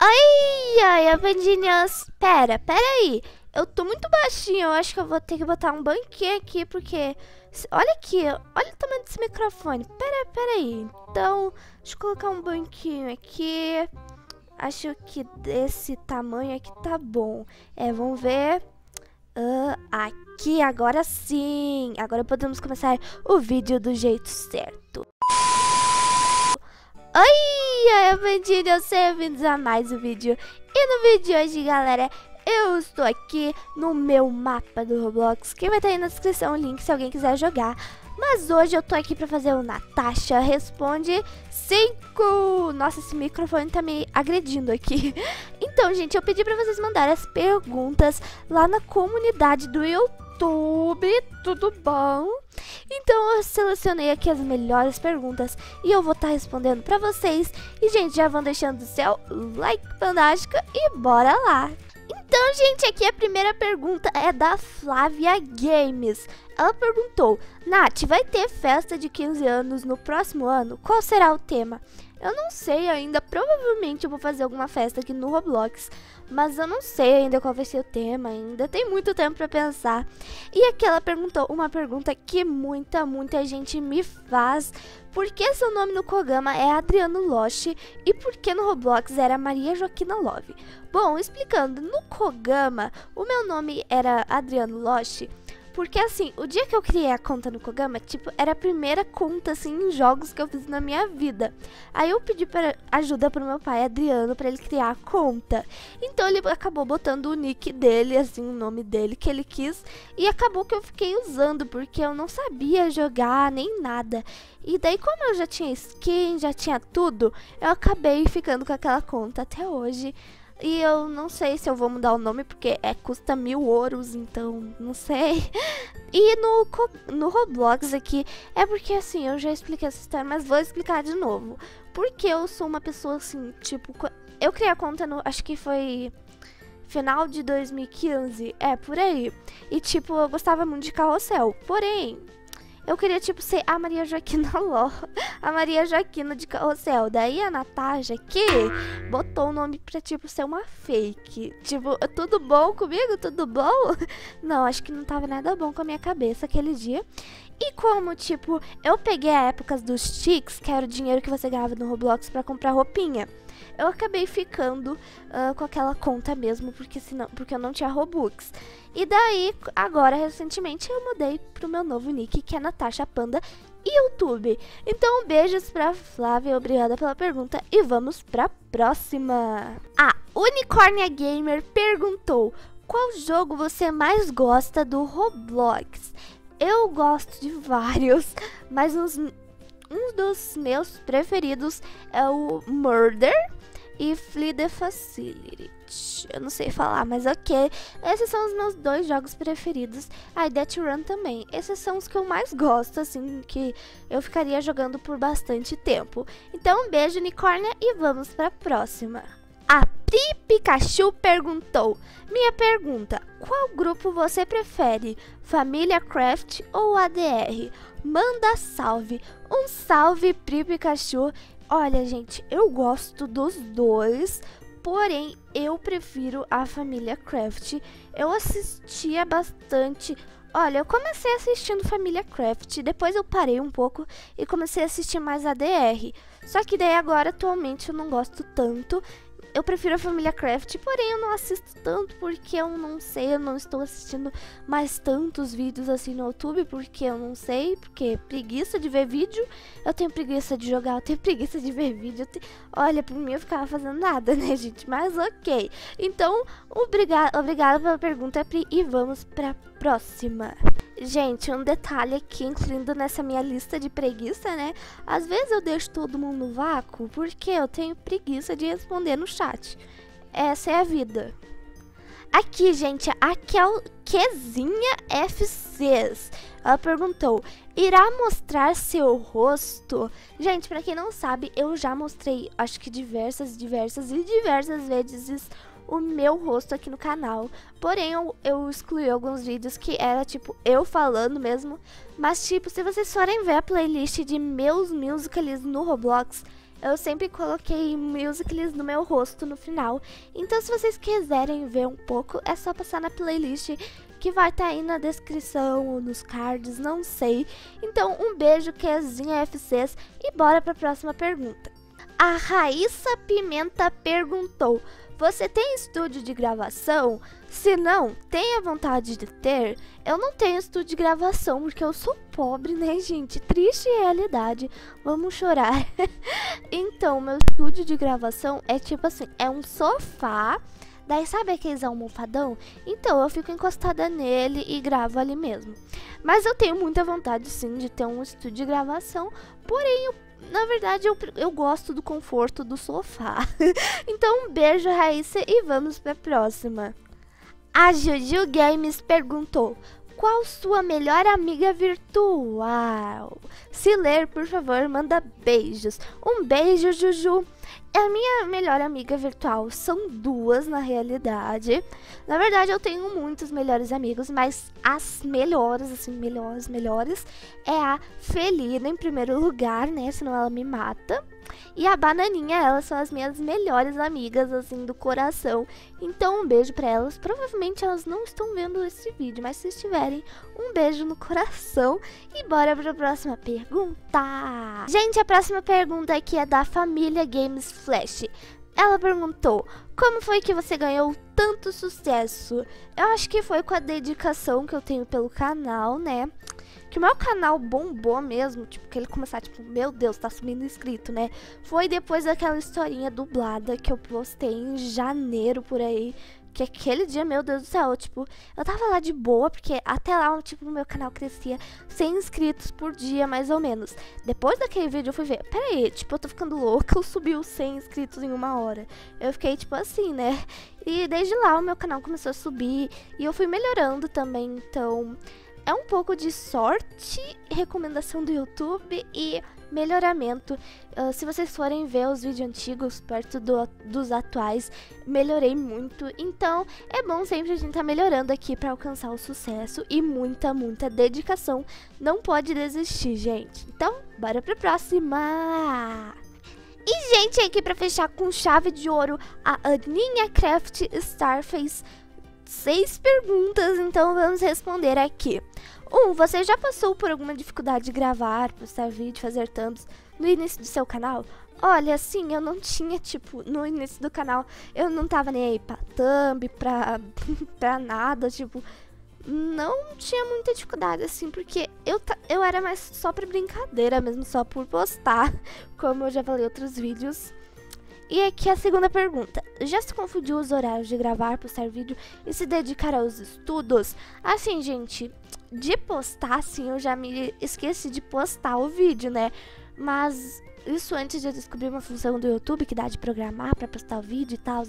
Ai, ai, Avandinhas. Pera aí. Eu tô muito baixinho, eu acho que eu vou ter que botar um banquinho aqui, porque... Olha aqui, olha o tamanho desse microfone. Pera aí. Então, deixa eu colocar um banquinho aqui. Acho que desse tamanho aqui tá bom. Vamos ver. Aqui, agora sim. Agora podemos começar o vídeo do jeito certo. Oi, Avandinhas, sejam bem-vindos a mais um vídeo. E no vídeo de hoje, galera, eu estou aqui no meu mapa do Roblox, que vai estar aí na descrição o link se alguém quiser jogar. Mas hoje eu tô aqui pra fazer o Natasha Responde 5. Nossa, esse microfone tá me agredindo aqui. Então, gente, eu pedi pra vocês mandarem as perguntas lá na comunidade do YouTube, tudo bom? Então eu selecionei aqui as melhores perguntas e eu vou estar respondendo pra vocês. E, gente, já vão deixando o seu like fantástico e bora lá! Então, gente, aqui a primeira pergunta é da Flávia Games. Ela perguntou: Nath, vai ter festa de 15 anos no próximo ano? Qual será o tema? Eu não sei ainda, provavelmente eu vou fazer alguma festa aqui no Roblox, mas eu não sei ainda qual vai ser o tema, ainda tem muito tempo pra pensar. E aqui ela perguntou uma pergunta que muita gente me faz: por que seu nome no Kogama é Adriano Lost e por que no Roblox era Maria Joaquina Love? Bom, explicando, no Kogama o meu nome era Adriano Lost porque, assim, o dia que eu criei a conta no Kogama, tipo, era a primeira conta, assim, em jogos que eu fiz na minha vida. Aí eu pedi ajuda pro meu pai, Adriano, pra ele criar a conta. Então ele acabou botando o nick dele, assim, o nome dele que ele quis. E acabou que eu fiquei usando, porque eu não sabia jogar nem nada. E daí, como eu já tinha skin, já tinha tudo, eu acabei ficando com aquela conta até hoje. E eu não sei se eu vou mudar o nome, porque custa 1000 ouros, então não sei. E no Roblox aqui, é porque assim, eu já expliquei essa história, mas vou explicar de novo. Porque eu sou uma pessoa assim, tipo, eu criei a conta no, acho que foi final de 2015, por aí. E tipo, eu gostava muito de carrossel, porém... eu queria, tipo, ser a Maria Joaquina a Maria Joaquina de carrossel. Daí a Natasha aqui botou o nome pra, tipo, ser uma fake. Tipo, tudo bom comigo? Tudo bom? Não, acho que não tava nada bom com a minha cabeça aquele dia. E como, tipo, eu peguei a época dos Tix, que era o dinheiro que você ganhava no Roblox pra comprar roupinha, eu acabei ficando com aquela conta mesmo, porque eu não tinha Robux. E daí, agora, recentemente, eu mudei pro meu novo nick, que é Natasha Panda YouTube. Então, beijos pra Flávia, obrigada pela pergunta e vamos pra próxima. A Unicórnia Gamer perguntou: qual jogo você mais gosta do Roblox? Eu gosto de vários, mas um dos meus preferidos é o Murder e Flee the Facility. Eu não sei falar, mas ok. Esses são os meus dois jogos preferidos. E Death Run também. Esses são os que eu mais gosto, assim, que eu ficaria jogando por bastante tempo. Então, um beijo, unicórnia, e vamos pra próxima. A Pri Pikachu perguntou: minha pergunta, qual grupo você prefere? Família Craft ou ADR? Manda salve. Um salve, Pri Pikachu. Olha, gente, eu gosto dos dois, porém eu prefiro a Família Craft. Eu assistia bastante. Olha, eu comecei assistindo Família Craft, depois eu parei um pouco e comecei a assistir mais ADR. Só que daí agora, atualmente, eu não gosto tanto. Eu prefiro a Família Craft, porém eu não assisto tanto porque eu não sei, eu não estou assistindo mais tantos vídeos assim no YouTube, porque eu não sei, porque preguiça de ver vídeo, eu tenho preguiça de jogar, eu tenho preguiça de ver vídeo, olha, por mim eu ficava fazendo nada, né, gente, mas ok. Então, obrigada pela pergunta, Pri, e vamos pra próxima. Gente, um detalhe aqui, incluindo nessa minha lista de preguiça, né? Às vezes eu deixo todo mundo no vácuo porque eu tenho preguiça de responder no chat. Essa é a vida. Aqui, gente, a Kelzinha FCs. Ela perguntou: irá mostrar seu rosto? Gente, pra quem não sabe, eu já mostrei, acho que diversas vezes o meu rosto aqui no canal. Porém, eu excluí alguns vídeos que era, tipo, eu falando mesmo. Mas, tipo, se vocês forem ver a playlist de meus musicals no Roblox, eu sempre coloquei Musical.ly no meu rosto no final. Então se vocês quiserem ver um pouco, é só passar na playlist que vai estar aí na descrição ou nos cards, não sei. Então um beijo, Kezinha FCs, e bora pra próxima pergunta. A Raíssa Pimenta perguntou: você tem estúdio de gravação? Se não, tenha vontade de ter? Eu não tenho estúdio de gravação porque eu sou pobre, né, gente? Triste realidade. Vamos chorar. Então, meu estúdio de gravação é tipo assim, é um sofá. Daí sabe aqueles almofadão? Então eu fico encostada nele e gravo ali mesmo. Mas eu tenho muita vontade sim de ter um estúdio de gravação. Porém, na verdade eu gosto do conforto do sofá. Então um beijo, Raíssa, e vamos pra próxima. A Juju Games perguntou: qual sua melhor amiga virtual? Se ler, por favor, manda beijos. Um beijo, Juju. A minha melhor amiga virtual são duas, na realidade. Na verdade, eu tenho muitos melhores amigos, mas as melhores, assim, melhores, é a Felina, em primeiro lugar, né? Senão ela me mata. E a Bananinha, elas são as minhas melhores amigas, assim, do coração. Então, um beijo pra elas. Provavelmente elas não estão vendo esse vídeo, mas se estiverem, um beijo no coração. E bora pra próxima pergunta. Gente, a próxima pergunta aqui é da Família Games Flash. Ela perguntou: como foi que você ganhou tanto sucesso? Eu acho que foi com a dedicação que eu tenho pelo canal, né? Que o meu canal bombou mesmo, tipo, que ele começar, tipo, meu Deus, tá subindo inscrito, né? Foi depois daquela historinha dublada que eu postei em janeiro, por aí. Que aquele dia, meu Deus do céu, tipo, eu tava lá de boa, porque até lá, tipo, o meu canal crescia 100 inscritos por dia, mais ou menos. Depois daquele vídeo eu fui ver, peraí, tipo, eu tô ficando louca, eu subi os 100 inscritos em 1 hora. Eu fiquei, tipo, assim, né? E desde lá o meu canal começou a subir e eu fui melhorando também, então é um pouco de sorte, recomendação do YouTube e melhoramento. Se vocês forem ver os vídeos antigos perto dos atuais, melhorei muito. Então é bom sempre a gente tá melhorando aqui pra alcançar o sucesso e muita dedicação. Não pode desistir, gente. Então, bora pra próxima! E, gente, aqui pra fechar com chave de ouro, a Aninha Craft Star fez 6 perguntas, então vamos responder aqui. 1. Você já passou por alguma dificuldade de gravar, postar vídeo, fazer thumbs no início do seu canal? Olha, assim, eu não tinha, tipo, no início do canal, eu não tava nem aí pra thumb, pra nada, tipo, não tinha muita dificuldade, assim, porque eu era mais só pra brincadeira mesmo, só por postar, como eu já falei em outros vídeos. E aqui a segunda pergunta: já se confundiu os horários de gravar, postar vídeo e se dedicar aos estudos? Assim, gente, de postar, assim, eu já me esqueci de postar o vídeo, né? Mas isso antes de eu descobrir uma função do YouTube que dá de programar pra postar o vídeo e tal.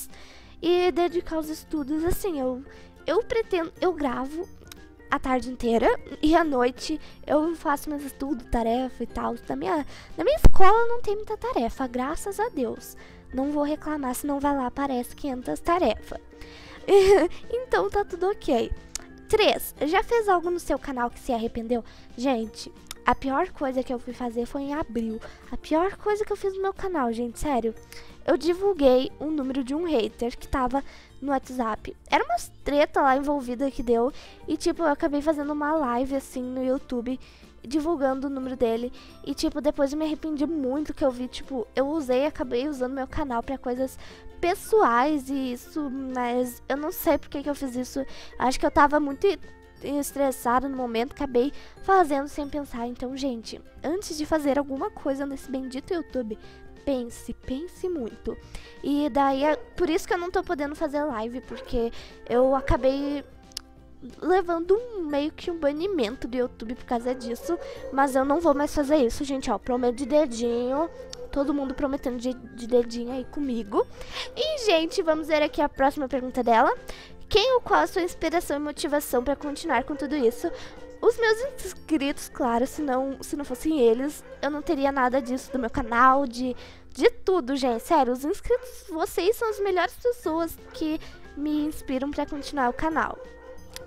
E dedicar aos estudos, assim, eu pretendo, eu gravo a tarde inteira e à noite eu faço meus estudos, tarefa e tal. Na minha escola não tem muita tarefa, graças a Deus. Não vou reclamar, senão vai lá, aparece 500 tarefas. Então tá tudo ok. 3. Já fez algo no seu canal que se arrependeu? Gente, a pior coisa que eu fui fazer foi em abril. A pior coisa que eu fiz no meu canal, gente, sério. Eu divulguei um número de um hater que tava no WhatsApp. Era umas treta lá envolvida que deu. E tipo, eu acabei fazendo uma live assim no YouTube, divulgando o número dele. E tipo, depois eu me arrependi muito que eu vi, tipo, acabei usando meu canal pra coisas pessoais e isso. Mas eu não sei porque que eu fiz isso. Acho que eu tava muito estressada no momento, acabei fazendo sem pensar. Então, gente, antes de fazer alguma coisa nesse bendito YouTube, pense muito. E daí é por isso que eu não tô podendo fazer live, porque eu acabei levando meio que um banimento do YouTube por causa disso. Mas eu não vou mais fazer isso, gente, ó, prometo de dedinho. Todo mundo prometendo de dedinho aí comigo. E, gente, vamos ver aqui a próxima pergunta dela. Quem ou qual a sua inspiração e motivação pra continuar com tudo isso? Os meus inscritos, claro, se não fossem eles, eu não teria nada disso do meu canal, de tudo, gente. Sério, os inscritos, vocês são as melhores pessoas que me inspiram pra continuar o canal.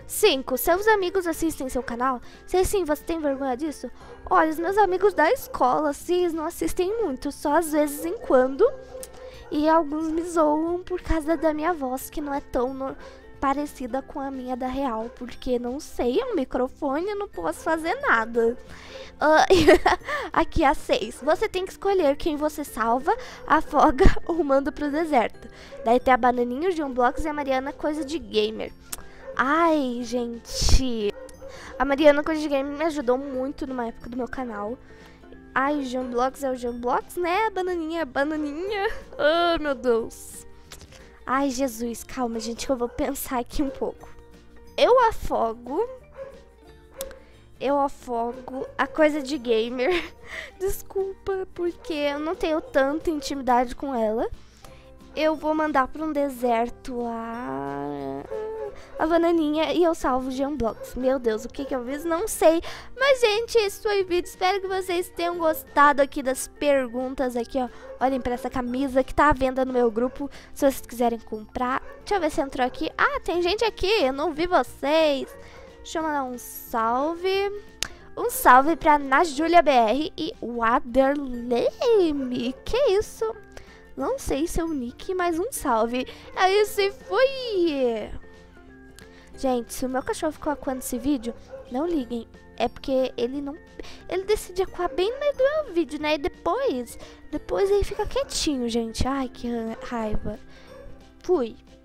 5. Seus amigos assistem seu canal? Se sim, você tem vergonha disso? Olha, os meus amigos da escola, sim, eles não assistem muito, só às vezes em quando. E alguns me zoam por causa da minha voz, que não é tão parecida com a minha da real. Porque, não sei, é um microfone, eu não posso fazer nada. Aqui a 6. Você tem que escolher quem você salva, afoga ou manda pro deserto. Daí tem a Bananinha, o Geonblox e a Mariana Coisa de Gamer. Ai, gente. A Mariana Coisa de Gamer me ajudou muito numa época do meu canal. Ai, o Geonblox é o Geonblox, né? A Bananinha é a Bananinha. Ai, meu Deus. Ai, Jesus, calma, gente, que eu vou pensar aqui um pouco. Eu afogo a Coisa de Gamer. Desculpa, porque eu não tenho tanta intimidade com ela. Eu vou mandar para um deserto a Bananinha e eu salvo o Geonblox. Meu Deus, o que eu fiz? Não sei. Mas, gente, esse foi o vídeo. Espero que vocês tenham gostado aqui das perguntas aqui, ó. Olhem para essa camisa que tá à venda no meu grupo, se vocês quiserem comprar. Deixa eu ver se entrou aqui. Ah, tem gente aqui, eu não vi vocês. Deixa eu mandar um salve. Um salve pra Najulia BR e Waderleme. Que isso? Não sei seu nick, mas um salve. Aí se foi. Gente, se o meu cachorro ficou acuando esse vídeo, não liguem. É porque ele não... Ele decide acuar bem no meio do meu vídeo, né? E depois ele fica quietinho, gente. Ai, que raiva. Fui.